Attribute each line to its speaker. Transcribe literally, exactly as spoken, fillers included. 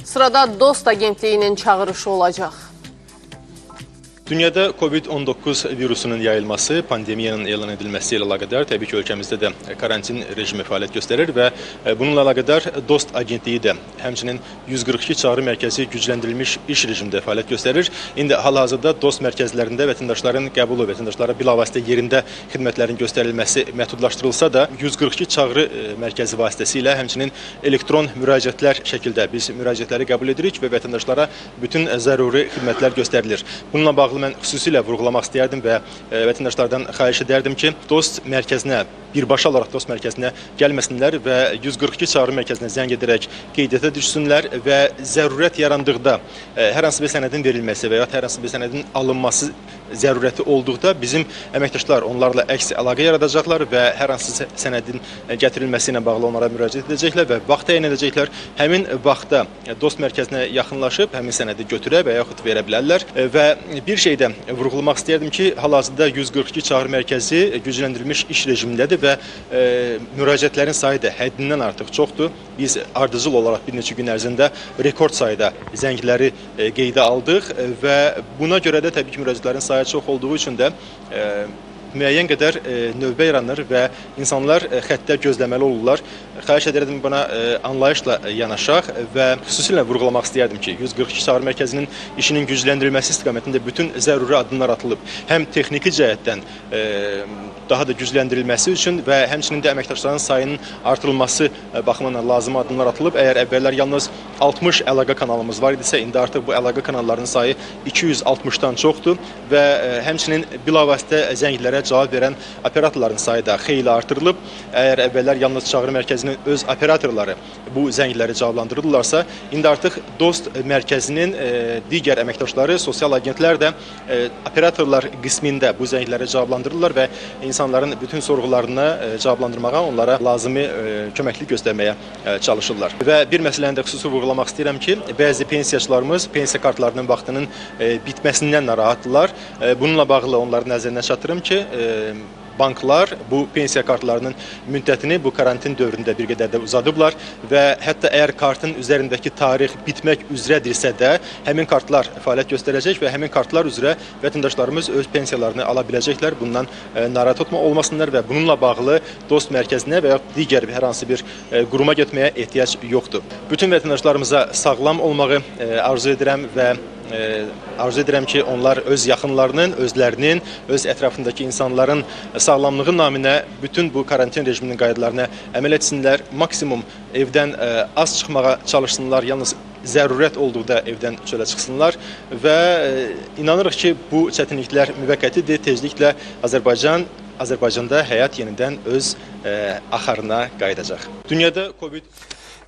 Speaker 1: Sırada Dost Agentliyinin çağırışı olacaq.
Speaker 2: Dünyada Covid on dokuz virusunun yayılması, pandemiyanın elan edilməsi ilə əlaqədar təbii ki, ölkəmizdə də karantin rejimi fəaliyyət göstərir və bununla əlaqədar Dost Agentliyi də həmçinin yüz qırx iki çağrı mərkəzi gücləndirilmiş iş rejimində fəaliyyət göstərir. İndi hal-hazırda Dost mərkəzlərində vətəndaşların qəbulu, vətəndaşlara bilavasitə yerində xidmətlərin göstərilməsi məhdudlaşdırılsa da, yüz qırx iki çağrı mərkəzi vasitəsilə həmçinin elektron müraciətlər şəkildə biz müraciətləri qəbul edirik və vətəndaşlara bütün zəruri xidmətlər göstərilir. Bununla bağlı mən xüsusilə vurğulamaq istəyərdim və e, vətəndaşlardan xahiş edərdim ki, Dost mərkəzinə, birbaşa olaraq Dost mərkəzinə gəlməsinlər və yüz qırx iki çağrı mərkəzinə zəng edərək qeydiyyata düşsünlər və zərurət yarandıqda e, hər hansı bir sənədin verilməsi və ya hər hansı bir sənədin alınması zərurəti olduqda bizim əməkdaşlar onlarla əks əlaqə yaradacaqlar və hər hansı sənədin gətirilməsi ilə bağlı onlara müraciət edəcəklər və vaxt təyin edəcəklər. Həmin vaxtda Dost mərkəzinə yaxınlaşıb həmin sənədi götürə və yaxud verə bilərlər və bir şey də vurğulamaq istəyərdim ki, hal-hazırda yüz qırx iki çağrı mərkəzi gücləndirilmiş iş rejimindədir və e, müraciətlərin sayı da həddindən artıq çoxdur. Biz ardıcıl olaraq bir neçə gün ərzində rekord sayda zəngləri e, qeydə aldıq və buna görə də təbii ki, müraciətlərin sayı çox olduğu üçün də e, müəyyən qədər e, növbə yaranır və insanlar e, xəttə gözləməli olurlar. Xahiş edirəm buna e, anlayışla yanaşaq və xüsusilə vurğulamaq istəyərdim ki, yüz qırx iki çağrı mərkəzinin işinin gücləndirilməsi istiqamətində bütün zəruri addımlar atılıb. Həm texniki cəhətdən e, daha da gücləndirilməsi üçün və həmçinin də əməkdaşların sayının artırılması e, baxımından lazım addımlar atılıb. Əgər əvvəllər yalnız altmış əlaqə kanalımız var idisə, indi artıq bu əlaqə kanallarının sayı iki yüz altmışdan çoxdur və e, həmçinin bilavasitə zənglərə cavab verən operatorların sayı da xeyli artırılıb. Əgər əvvəllər yalnız çağrı mərkəzinin öz operatorları bu zəngləri cavablandırırlarsa, indi artıq Dost mərkəzinin e, digər əməkdaşları, sosial agentlər də e, operatorlar qismində bu zəngləri cavablandırırlar və insanların bütün sorğularını e, cavablandırmağa, onlara lazımi e, köməklik göstərməyə e, çalışırlar. Və bir məsələni də xüsusi vurğulamaq istəyirəm ki, bəzi pensiyaçılarımız pensiya kartlarının vaxtının e, bitməsindən narahatdırlar. E, bununla bağlı onların nəzərinə çatdırım ki, banklar bu pensiya kartlarının müddətini bu karantin dövründə bir qədər də uzadıblar və hətta əgər kartın üzərindəki tarix bitmək üzrədirsə də həmin kartlar fəaliyyət göstərəcək və həmin kartlar üzrə vətəndaşlarımız öz pensiyalarını ala biləcəklər. Bundan e, narahat olmasınlar və bununla bağlı Dost mərkəzinə və ya digər hər hansı bir e, quruma getməyə ehtiyac yoxdur. Bütün vətəndaşlarımıza sağlam olmağı e, arzu edirəm və E, arzu edirəm ki, onlar öz yaxınlarının, özlərinin, öz ətrafındakı insanların sağlamlığı naminə bütün bu karantin rejiminin qaydalarına əməl etsinlər. Maksimum evdən e, az çıxmağa çalışsınlar, yalnız zərurət olduqda evdən çölə çıxsınlar və e, inanırıq ki, bu çətinliklər müvəqqətidir. Tezliklə Azərbaycan Azərbaycanda həyat yenidən öz e, axarına qayıdacaq. Dünyada Covid